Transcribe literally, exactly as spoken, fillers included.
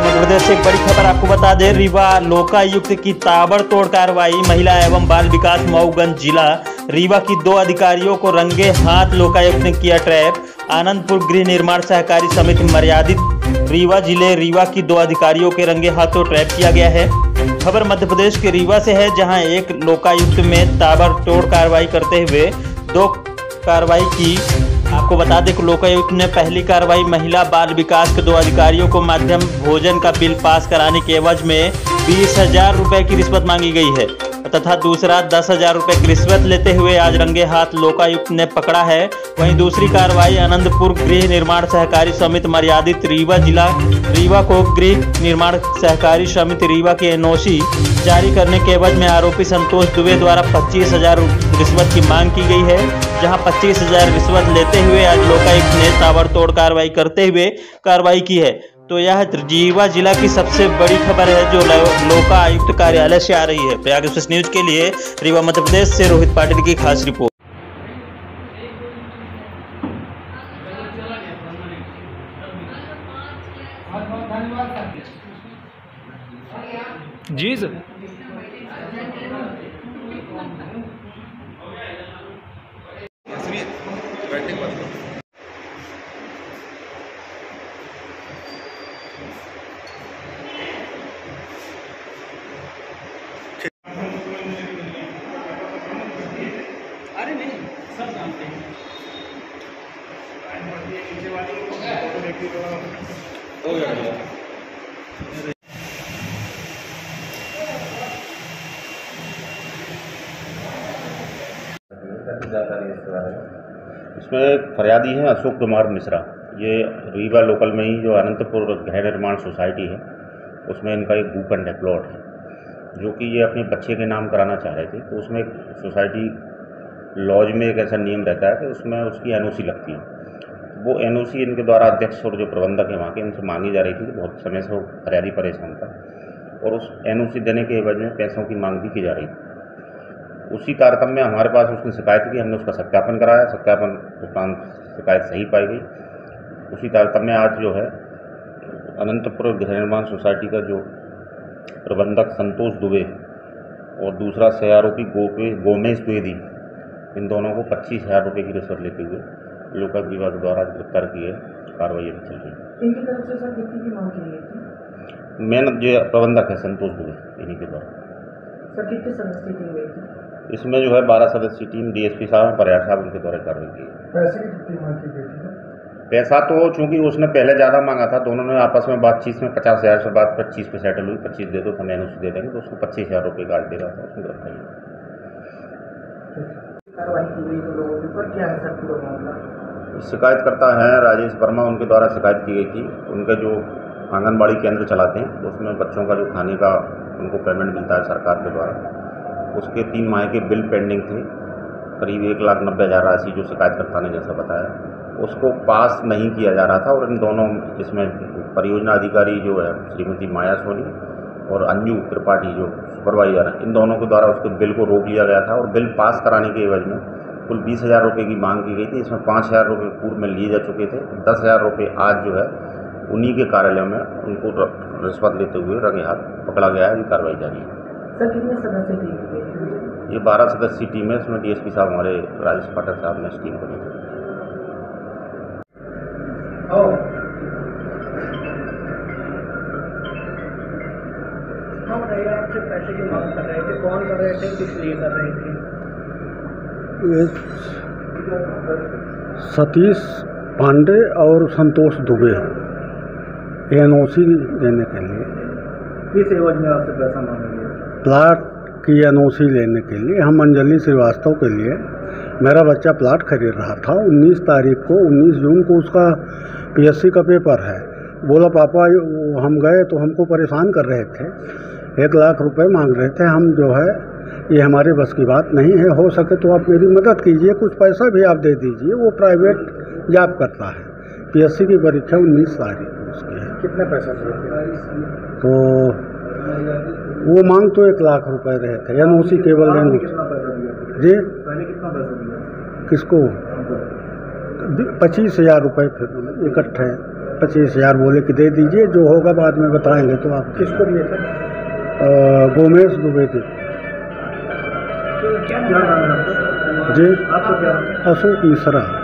मध्य प्रदेश से एक बड़ी खबर आपको बता दें। रीवा लोकायुक्त की ताबड़तोड़ कार्रवाई। महिला एवं बाल विकास मऊगंज जिला रीवा की दो अधिकारियों को रंगे हाथ लोकायुक्त ने किया ट्रैप। आनंदपुर गृह निर्माण सहकारी समिति मर्यादित रीवा जिले रीवा की दो अधिकारियों के रंगे हाथों ट्रैप किया गया है। खबर मध्य प्रदेश के रीवा से है, जहां एक लोकायुक्त में ताबड़तोड़ कार्रवाई करते हुए दो कार्रवाई की। आपको बता दें कि लोकायुक्त ने पहली कार्रवाई महिला बाल विकास के दो अधिकारियों को मध्याह्न भोजन का बिल पास कराने के एवज में बीस हजार रुपए की रिश्वत मांगी गई है तथा दूसरा दस हजार रुपए की रिश्वत लेते हुए आज रंगे हाथ लोकायुक्त ने पकड़ा है। वहीं दूसरी कार्रवाई आनंदपुर गृह निर्माण सहकारी समिति मर्यादित रीवा जिला रीवा को गृह निर्माण सहकारी समिति रीवा की एनओसी जारी करने के एवज में आरोपी संतोष दुबे द्वारा पच्चीस हजार रिश्वत की मांग की गई है। जहां पच्चीस हजार रिश्वत लेते हुए आज लोकायुक्त ने ताबड़तोड़ कार्रवाई करते हुए कार्रवाई की है। तो यह रीवा जिला की सबसे बड़ी खबर है जो लोका आयुक्त कार्यालय से आ रही है। प्रयाग एक्सप्रेस न्यूज के लिए रीवा मध्य प्रदेश से रोहित पाटिल की खास रिपोर्ट। जी सर। अरे नहीं, सब जानते हैं। हो गया। इसमें फरियादी हैं अशोक कुमार मिश्रा। ये रीवा लोकल में ही जो अनंतपुर गृह निर्माण सोसाइटी है उसमें इनका एक भूखंड है, प्लॉट है, जो कि ये अपने बच्चे के नाम कराना चाह रहे थे। तो उसमें सोसाइटी लॉज में एक ऐसा नियम रहता है कि उसमें उसकी एनओसी लगती है। वो एनओसी इनके द्वारा अध्यक्ष और जो प्रबंधक है वहाँ के, इनसे मांगी जा रही थी। बहुत समय से वो फरियादी परेशान था और उस एनओसी देने के एवज में पैसों की मांग भी की जा रही थी। उसी तारतम्य में हमारे पास उसने शिकायत की, हमने उसका सत्यापन कराया। सत्यापन उपरांत शिकायत सही पाई गई। उसी तारतम्य में आज जो है अनंतपुर गृह निर्माण सोसाइटी का जो प्रबंधक संतोष दुबे और दूसरा सहआरोपी गोपे गोमेश द्विवेदी, इन दोनों को पच्चीस हजार रुपये की रिश्वत लेते हुए लोकायुक्त विभाग द्वारा गिरफ्तार किए। कार्रवाई अभी चल रही है। इनकी तरफ से सर कितनी की मांग की गई थी? मेन जो प्रबंधक है संतोष दुबे, इन्हीं के द्वारा। सर कितने सदस्य की गई थी? इसमें जो है बारह सदस्यीय टीम डीएसपी साहब पर्यार साहब उनके द्वारा कार्रवाई की है। पैसे की कितनी मांग की गई थी? पैसा तो चूंकि उसने पहले ज़्यादा मांगा था, दोनों ने आपस में बातचीत में पचास हज़ार से बात पच्चीस पे सेटल हुई। पच्चीस दे दो तो मैं उसको दे देंगे, तो उसको पच्चीस हज़ार रुपये गाज दे रहा था, उसमें गिरफ्तारी। कार्रवाई की गई तो लोगों के ऊपर क्या है सर पूरा मामला? शिकायतकर्ता हैं राजेश वर्मा, उनके द्वारा शिकायत की गई थी। उनके जो आंगनबाड़ी केंद्र चलाते हैं तो उसमें बच्चों का जो खाने का उनको पेमेंट मिलता है सरकार के द्वारा, उसके तीन माह के बिल पेंडिंग थे, करीब एक लाख नब्बे हज़ार राशि, जो शिकायतकर्ता ने जैसा बताया, उसको पास नहीं किया जा रहा था। और इन दोनों इसमें परियोजना अधिकारी जो है श्रीमती माया सोनी और अंजू त्रिपाठी जो सुपरवाइजर हैं, इन दोनों के द्वारा उसके बिल को रोक लिया गया था और बिल पास कराने के एवज में कुल बीस हज़ार रुपये की मांग की गई थी। इसमें पाँच हज़ार रुपये पूर्व में लिए जा चुके थे। दस हज़ार रुपये आज जो है उन्हीं के कार्यालय में उनको रिश्वत लेते हुए रंगे हाथ पकड़ा गया है। अभी कार्रवाई जारी है। सर कितने सदस्य टीम? ये बारह सदस्यीय टीम है। इसमें डीएसपी साहब हमारे राजेश पाठक साहब ने इस टीम को दी थी। हम आपसे पैसे की मांग कर रहे थे, कौन कर रहे थे, किस लिए कर रहे थे? सतीश पांडे और संतोष दुबे एनओसी लेने के लिए। किस एवज में आपसे पैसा मांगेंगे? प्लाट की एनओसी लेने के लिए। हम अंजलि श्रीवास्तव के लिए, मेरा बच्चा प्लाट खरीद रहा था। उन्नीस तारीख को उन्नीस जून को उसका पीएससी का पेपर है। बोला पापा हम गए तो हमको परेशान कर रहे थे, एक लाख रुपए मांग रहे थे। हम जो है ये हमारे बस की बात नहीं है, हो सके तो आप मेरी मदद कीजिए, कुछ पैसा भी आप दे दीजिए। वो प्राइवेट जॉब करता है, पीएससी की परीक्षा उन्नीस तारीख को उसकी है। कितने पैसा चाहिए? तो वो मांग तो एक लाख रुपए रहे थे एनओसी केवल लेने। जी पहले कितना पैसा दिया? किसको? पच्चीस हजार रुपये फिर इकट्ठे। पच्चीस हजार बोले कि दे दीजिए, जो होगा बाद में बताएंगे। तो आप किसको दिए थे? गोमेश दुबे थे क्या नाम है आपका? जी, आपको क्या? अशोक मिश्रा।